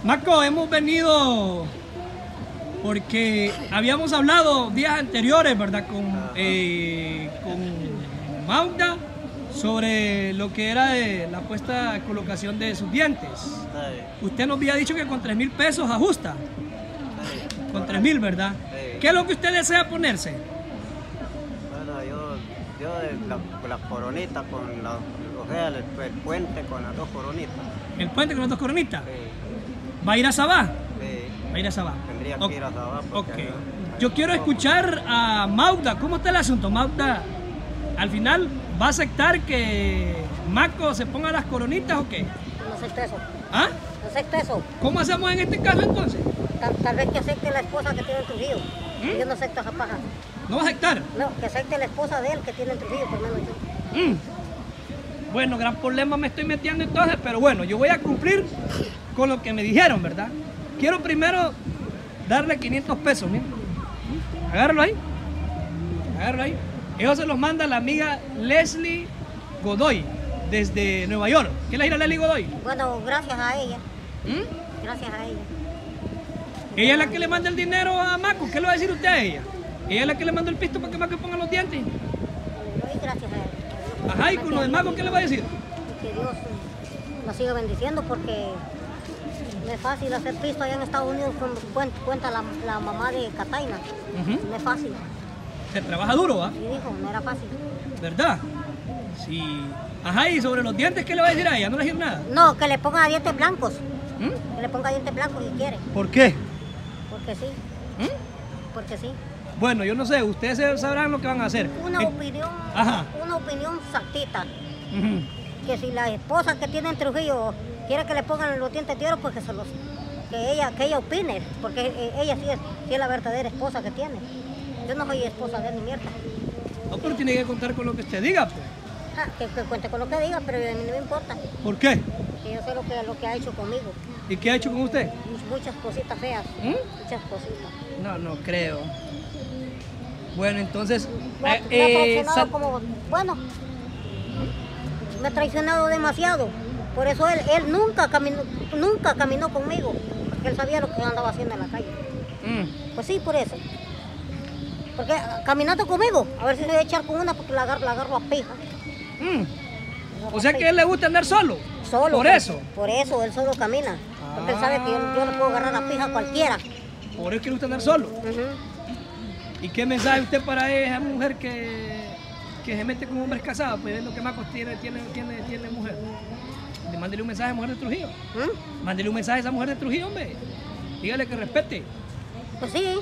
Marco, hemos venido porque habíamos hablado días anteriores, ¿verdad? Con Magda sobre lo que era de la puesta de colocación de sus dientes. Sí. Usted nos había dicho que con 3,000 pesos ajusta. Sí. Con 3,000, ¿verdad? Sí. ¿Qué es lo que usted desea ponerse? Bueno, yo las coronitas con el puente con las 2 coronitas. ¿El puente con las 2 coronitas? Sí. ¿Va a ir a Sabá? Sí. Va a ir a Sabá. Tendría que ir a Sabá. Okay. Yo quiero escuchar a Magda. ¿Cómo está el asunto, Magda? Al final, ¿va a aceptar que Marco se ponga las coronitas o qué? No acepto eso. ¿Ah? No acepto eso. ¿Cómo hacemos en este caso entonces? Tal vez que acepte la esposa que tiene en Trujillo. Yo no acepto esa paja. ¿No va a aceptar? No, que acepte la esposa de él que tiene en Trujillo, por menos yo. Bueno, gran problema me estoy metiendo entonces, pero bueno, yo voy a cumplir con lo que me dijeron, ¿verdad? Quiero primero darle 500 pesos, mira. Agárralo ahí. Agárralo ahí. Eso se los manda la amiga Leslie Godoy, desde Nueva York. ¿Qué le dirá Leslie Godoy? Bueno, gracias a ella. Gracias a ella. ¿Ella es la que le manda el dinero a Marco? ¿Qué le va a decir usted a ella? ¿Ella es la que le manda el pisto para que Marco ponga los dientes? Gracias a ella. Ajá, ¿y con lo de Marco qué le va a decir? Que Dios la siga bendiciendo porque no es fácil hacer pisto allá en Estados Unidos, cuenta la mamá de Cataina. No es fácil. Se trabaja duro, ¿va? Sí, dijo, no era fácil. ¿Verdad? Sí. Ajá, ¿y sobre los dientes qué le va a decir a ella? ¿No le va a decir nada? No, que le ponga dientes blancos. Que le ponga dientes blancos si quiere. ¿Por qué? Porque sí. Porque sí. Bueno, yo no sé, ustedes sabrán lo que van a hacer. Una opinión exactita. Que si la esposa que tiene en Trujillo quiere que le pongan los dientes de oro, pues que ella opine, porque ella sí es la verdadera esposa que tiene. Yo no soy esposa de él ni mierda. No, pero tiene que contar con lo que usted diga, pues. Que cuente con lo que diga, pero a mí no me importa. ¿Por qué? Que yo sé lo que ha hecho conmigo. ¿Y qué ha hecho con usted? Muchas cositas feas. Muchas cositas. No creo. Bueno, entonces... me ha traicionado me ha traicionado demasiado. Por eso él nunca caminó conmigo, porque él sabía lo que andaba haciendo en la calle. Pues sí, por eso. Porque caminando conmigo, a ver si le voy a echar con una porque la agarro a pija. O sea que a él le gusta andar solo. Solo. Por eso. Por eso, él solo camina. Porque él sabe que yo no puedo agarrar a pija a cualquiera. Por eso que le gusta andar solo. ¿Y qué mensaje usted para esa mujer que se mete con hombres casados, pues viendo que Marcos tiene mujer? Mándele un mensaje a mujer de Trujillo. Mándele un mensaje a esa mujer de Trujillo, hombre. Dígale que respete. Pues sí,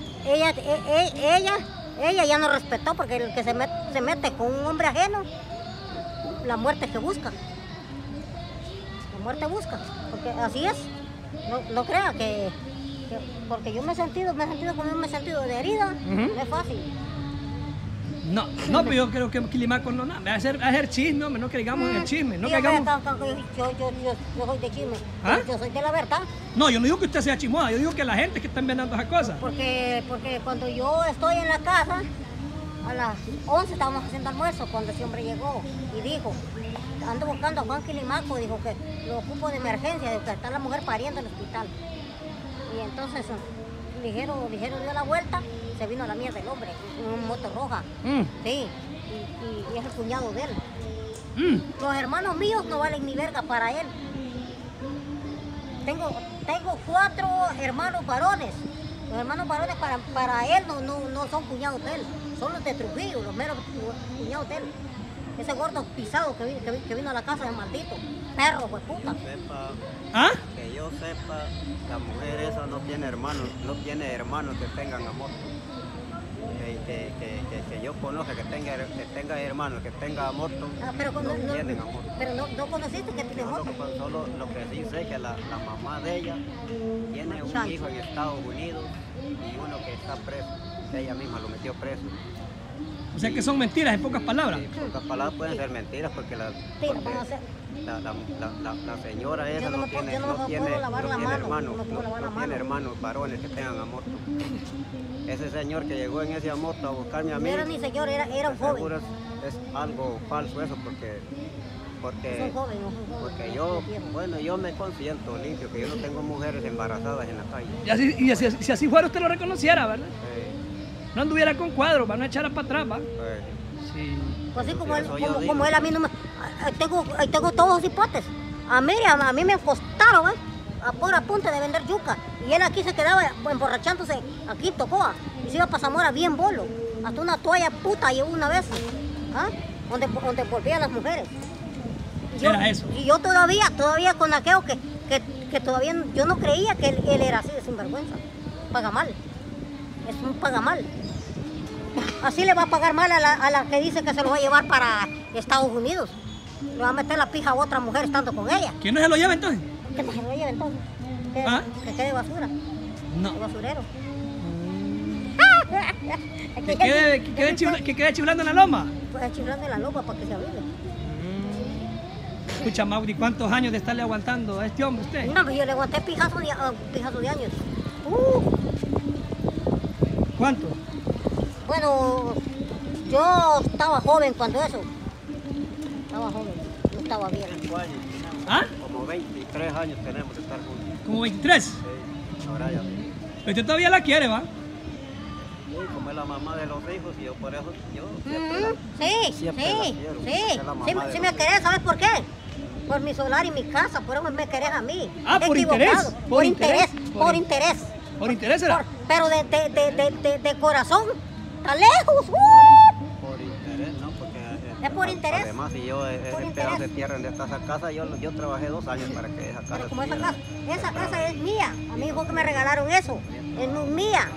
ella ya no respetó, porque el que se mete con un hombre ajeno, la muerte que busca. La muerte busca, porque así es. No crea que porque yo me he sentido como me he sentido de herida, no es fácil. No, pero yo creo que Quilimaco no nada, va a hacer chisme, no que digamos en el chisme, no sí, caigamos. Yo soy de chisme, yo soy de la verdad. No, yo no digo que usted sea chismosa, yo digo que la gente que está envenenando esas cosas. Porque cuando yo estoy en la casa, a las 11 estábamos haciendo almuerzo, cuando ese hombre llegó y dijo, ando buscando a Juan Quilimaco, dijo que lo ocupo de emergencia, dijo que está la mujer pariendo en el hospital. Y entonces ligero dio la vuelta, se vino a la mierda del hombre, en moto roja. Sí, y es el cuñado de él. Los hermanos míos no valen ni verga para él. Tengo 4 hermanos varones. Los hermanos varones para él no son cuñados de él, son los de Trujillo, los meros cuñados de él. Ese gordo pisado que vino a la casa de maldito, perro, pues puta. Que yo sepa, la mujer esa no tiene hermanos que tengan amor. Que yo conozca que tenga hermanos que tengan amor, pero no tienen amor. Pero no conociste que tiene amor. Solo lo que sí sé es que la mamá de ella tiene un hijo en Estados Unidos y uno que está preso. Ella misma lo metió preso. O sea que son mentiras, en pocas palabras. Sí, en pocas palabras pueden ser mentiras porque la señora esa no tiene hermanos varones que tengan amor. Ese señor que llegó en ese moto a buscarme a mí. No era ni señor, era un joven. Seguro es algo falso eso, porque, Son jóvenes, porque yo, bueno, yo me consiento limpio, que yo no tengo mujeres embarazadas en la calle. Si así fuera usted lo reconociera, ¿verdad? No anduviera con cuadros, van a echar para atrás, ¿va? Sí. Pues así como él, Eso yo como, digo. como él a mí no me... Ahí tengo todos los hipotes. A mí me costaron, a pura punta de vender yuca. Y él aquí se quedaba emborrachándose, aquí en Tocoa. Y se iba para Zamora bien bolo. Hasta una toalla puta llevó una vez. ¿Ah? Donde volvían las mujeres. Era eso. Y yo todavía con aquello que todavía yo no creía que él era así de sinvergüenza. Paga mal. Es un paga mal. Así le va a pagar mal a la que dice que se lo va a llevar para Estados Unidos. Le va a meter la pija a otra mujer estando con ella. ¿Quién no se lo lleva entonces? Que no se lo lleve entonces. ¿Ah? Que quede basura. No. El basurero. Que quede chiflando en la loma. Pues chiflando en la loma para que se abrigue. Escucha, Mauri, ¿cuántos años de estarle aguantando a este hombre usted? No, pues yo le aguanté pijazo de años. ¿Cuánto? Bueno, yo estaba joven cuando eso. Estaba joven, no estaba bien. 5 años, ¿Ah? como 23 años tenemos de estar juntos. ¿Como 23? Sí, ahora ya. Pero usted todavía la quiere, ¿va? Sí, como es la mamá de los hijos y yo por eso, yo siempre Sí, siempre la quiero, es la mamá de sí los me hijos. querés, ¿sabes por qué? Por mi solar y mi casa, por eso me querés a mí. Ah, por interés, Equivocado. por Por interés, interés, por interés. ¿Por interés era? Pero de corazón, está lejos. Por interés, ¿no? Porque Es por interés. Además, si yo Por ese pedazo interés. de tierra de esta casa, yo trabajé 2 años para que esa casa Pero como esa estuviera casa, esa casa sembrada. es mía. A mí fue que me regalaron eso. Es mía.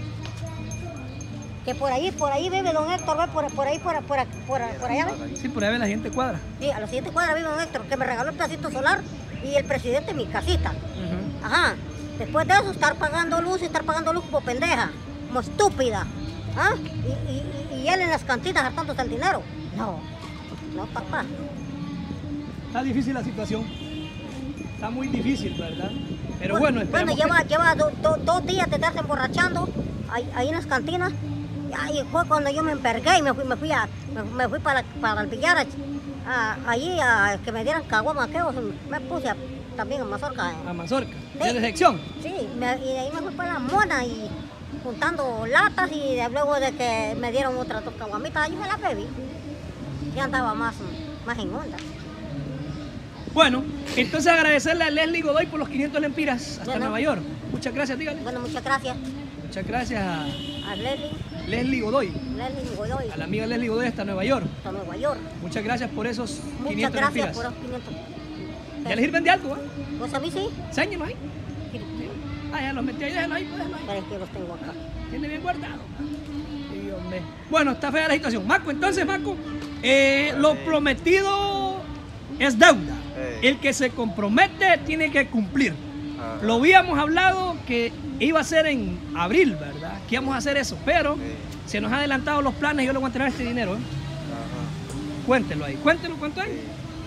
Que por ahí vive don Héctor, ¿ve? por allá, ¿ve? Sí, por ahí ve la gente cuadra. Sí, a la siguiente cuadra vive don Héctor, que me regaló el pedacito solar y el presidente mi casita. Ajá. Después de eso, estar pagando luz como pendeja, como estúpida. ¿Ah? Y él en las cantinas hartándose el dinero. No, papá. Está difícil la situación. Está muy difícil, ¿verdad? Pero bueno, Bueno, esperemos lleva 2 días de estarse emborrachando ahí en las cantinas. Y fue cuando yo me envergué y me fui para el billar allí a que me dieran caguamaqueos. Me puse también a Mazorca. a Mazorca. Sí. ¿De sección? Sí, y de ahí me fui para la mona y juntando latas y luego de que me dieron otras 2 caguamitas, allí me las bebí. Ya andaba más en onda. Bueno, entonces agradecerle a Leslie Godoy por los 500 lempiras hasta Bueno. Nueva York. Muchas gracias, dígale. Bueno, muchas gracias Muchas gracias a a Leslie Godoy, Leslie Godoy, a la amiga Leslie Godoy hasta Nueva York. hasta Nueva York. Muchas gracias por esos Muchas 500 gracias lempiras. por los 500. ¿Ya les sirven de algo, ¿eh? Pues a mí sí, Enséñenos ahí. Ah, ya los metí ahí, déjenlo ahí, pues, déjenlo ahí. pero es que los tengo acá. Tiene bien guardado. Dios mío. Bueno, está fea la situación. Marco, entonces, Marco, lo prometido es deuda. El que se compromete tiene que cumplir. Ajá. Lo habíamos hablado que iba a ser en abril, ¿verdad? Que íbamos a hacer eso, pero Sí. se nos han adelantado los planes y yo le voy a entregar este dinero. ¿eh? Ajá. Cuéntelo ahí. Cuéntelo cuánto hay.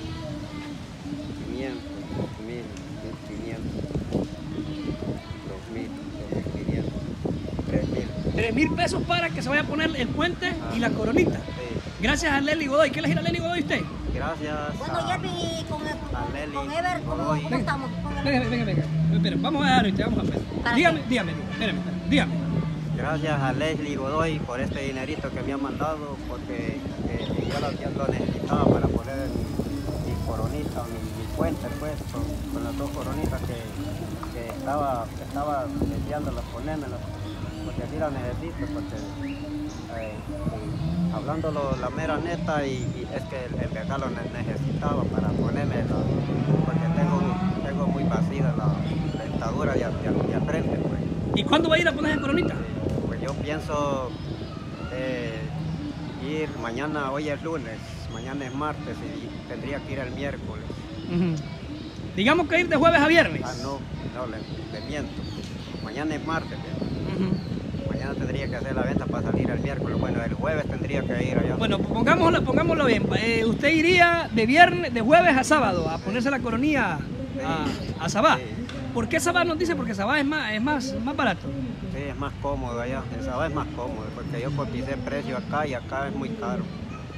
500, 1000, 1500, 2000, 2500, 3000. 3,000 pesos para que se vaya a poner el puente y la coronita. Sí. Gracias a Leslie Godoy. ¿Qué le gira a Leslie Godoy usted? Gracias Bueno, a, Jerry, con Nelly Ever, ¿cómo Godoy. estamos? Con el- Venga. Espera, vamos a dejar este, vamos a ver. ¿Para Dígame, qué? espérame, dígame. Gracias a Leslie Godoy por este dinerito que me ha mandado, porque yo lo necesitaba para poner mi coronita, mi puente, pues, con las 2 coronitas que estaba deseándolas ponérmelas, porque así las necesito, porque hablándolo la mera neta, y es que el acá lo necesitaba para ponerme, porque tengo muy vacía la dentadura de frente, pues. ¿Y cuándo va a ir a poner esa coronita? Pues yo pienso ir mañana, hoy es lunes, mañana es martes y tendría que ir el miércoles. Digamos que ir de jueves a viernes. Ah, no, le miento. Mañana es martes, ¿eh? Mañana tendría que hacer la venta para salir el miércoles. Bueno, el jueves tendría que ir allá. Bueno, pongámoslo bien. Usted iría de jueves a sábado a ponerse la coronilla a Sabá. Sí. ¿Por qué Sabá nos dice? Porque Sabá es más barato. Sí, es más cómodo allá. En Sabá es más cómodo, porque yo coticé precio acá y acá es muy caro.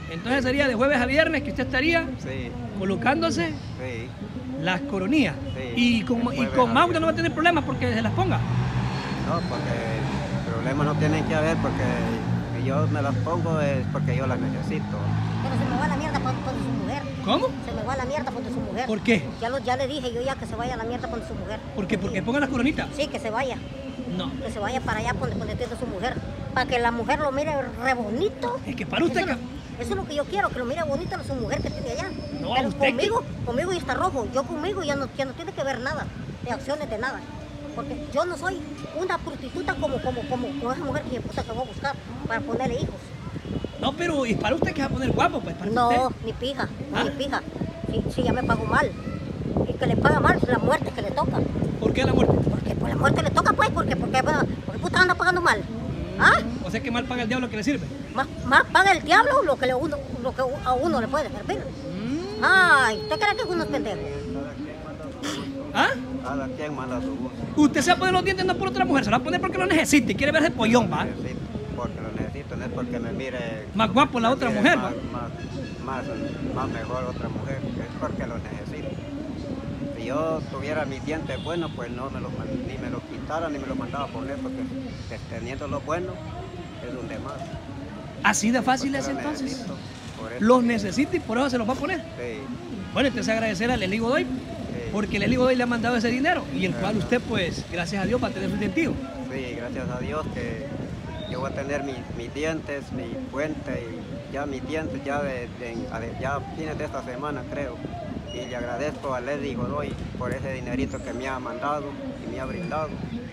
Entonces sería de jueves a viernes que usted estaría Sí, colocándose sí. las coronillas. Sí, Y de con jueves a Magda no va a viernes. tener problemas porque se las ponga. No, porque problemas no tienen que haber porque si yo me las pongo es porque yo las necesito. Pero se me va a la mierda por su mujer. ¿Cómo? Se me va a la mierda por su mujer. ¿Por qué? Ya le dije yo ya que se vaya a la mierda por su mujer. ¿Por qué? ¿Porque pongan las coronitas? Sí, que se vaya. No. Que se vaya para allá donde tiene su mujer. Para que la mujer lo mire re bonito. Es que para usted... Eso es lo que yo quiero, que lo mire bonito a su mujer que tiene allá. No, Pero usted conmigo ya está rojo. Yo conmigo ya no tiene que ver nada, de acciones de nada. Porque yo no soy una prostituta como esa mujer que puta que voy a buscar para ponerle hijos. No, pero ¿y para usted que va a poner guapo? Pues para No, usted. ni pija, ¿Ah? ni pija. Si ya me pago mal. Y que le paga mal la muerte que le toca. ¿Por qué la muerte? Porque por la muerte le toca, pues, porque puta anda pagando mal. ¿Ah? O sea que mal paga el diablo que le sirve. Más paga el diablo lo que a uno le puede servir. Ay, ¿usted cree que uno es pendejo? ¿Ah? Cada quien manda su gusto. Usted se va a poner los dientes no por otra mujer, se lo va a poner porque lo necesita y quiere verse pollón, ¿va? Necesito, porque lo necesito, no es porque me mire Más guapo la otra mire mujer, más, ¿va? más mejor otra mujer, es porque lo necesito. Si yo tuviera mis dientes buenos, pues no ni me los quitara ni me los mandaba a poner, porque teniendo los buenos es donde más. Así de fácil Porque es lo entonces. necesito, por eso. Los necesita y por eso se los va a poner. Sí, Bueno, entonces agradecer a Leslie Godoy, porque Leslie Godoy le ha mandado ese dinero y el cual usted, pues, gracias a Dios, va a tener su dentío. sí, gracias a Dios que yo voy a tener mis dientes, mi puente y ya mis dientes ya ya a fines de esta semana creo. Y le agradezco a Leslie Godoy por ese dinerito que me ha mandado y me ha brindado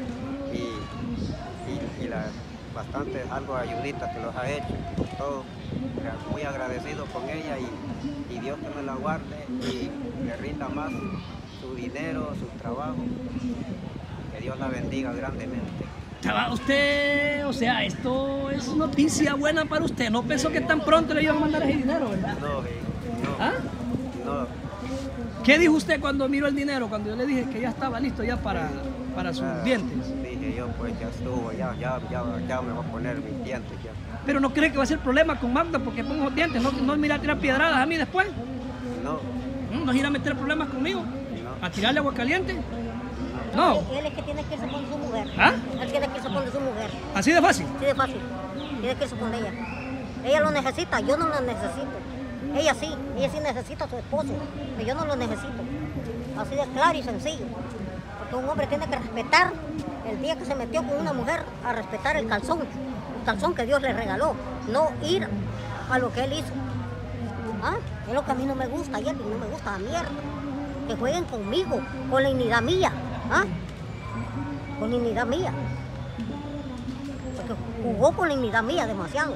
y bastantes algo ayuditas que los ha hecho, por todo. Muy agradecido con ella y Dios que me la guarde y le rinda más su dinero, su trabajo. Que Dios la bendiga grandemente. Chaval, usted, o sea, esto es noticia buena para usted. No pensó que tan pronto le iban a mandar ese dinero, ¿verdad? No, ¿Ah? no. ¿Qué dijo usted cuando miró el dinero? Cuando yo le dije que ya estaba listo ya para sus dientes. Dije yo, pues ya estuvo, ya me voy a poner mis dientes ya. Pero no cree que va a ser problema con Magda porque pongo los dientes. No me irá a tirar piedradas a mí después. No, No irá a meter problemas conmigo. no. A tirarle agua caliente. No. Él es que tiene que irse con su mujer. ¿Ah? Él tiene que irse con su mujer. Así de fácil. Así de fácil. Tiene que irse con ella. Ella lo necesita, yo no lo necesito. Ella sí necesita a su esposo, pero yo no lo necesito. Así de claro y sencillo. Porque un hombre tiene que respetar el día que se metió con una mujer, a respetar el calzón que Dios le regaló, no ir a lo que él hizo. ¿Ah? Es lo que a mí no me gusta, y no me gusta la mierda. Que jueguen conmigo, con la dignidad mía. ¿Ah? Con la dignidad mía. Porque jugó con la dignidad mía demasiado.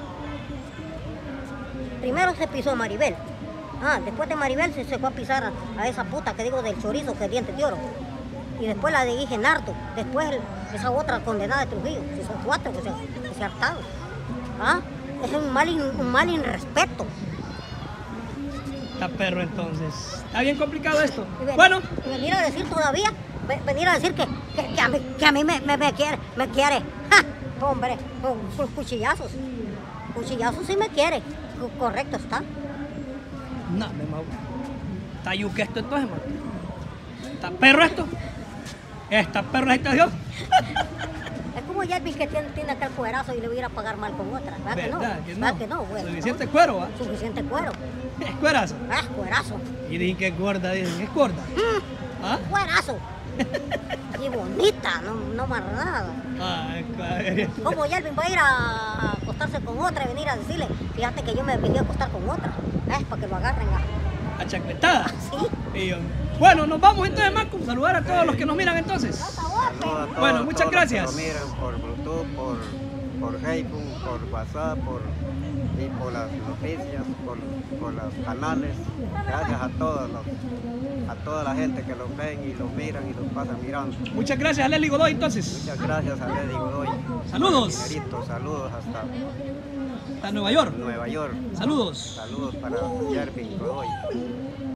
Primero se pisó a Maribel. Después de Maribel se fue a pisar a esa puta que digo del chorizo, que es diente de oro. Y después la de Igenardo. Después esa otra condenada de Trujillo. Si son 4 que se hartaron. Es un mal irrespeto. Está perro entonces. Está bien complicado esto. Bueno. Y venir a decir todavía, venir a decir que a mí me quiere. ¡Ja! Hombre, con cuchillazos. Cuchillazos sí me quiere. Correcto está. No, me mau. Está yuque esto entonces, man. Está perro esto. Está perro la situación. Es como Yelvin que tiene aquel cuerazo y le voy a ir a pagar mal con otra. ¿Verdad que no? ¿Verdad que no? Bueno, suficiente cuero, ¿va? Suficiente cuero. Es cuerazo. Cuerazo. Y dicen que es gorda, dicen, es gorda. ¿Ah? Cuerazo. Y bonita, no más nada. Como Yelvin va a ir a acostarse con otra y venir a decirle, fíjate que yo me vine a acostar con otra. Para que lo agarren a chacletada. Sí. Bueno, nos vamos entonces, Marco. Saludar a todos los que nos miran entonces. Saludos a todos, bueno, muchas gracias. Los que nos miran por Bluetooth, por Facebook, por WhatsApp, por las noticias, por los canales. Gracias a toda la gente que los ven y los miran y los pasan mirando. Muchas gracias a Leslie Godoy entonces. Muchas gracias a Leslie Godoy. Saludos. Saludos hasta Nueva York. Nueva York. Saludos. Saludos para Yelvin Godoy.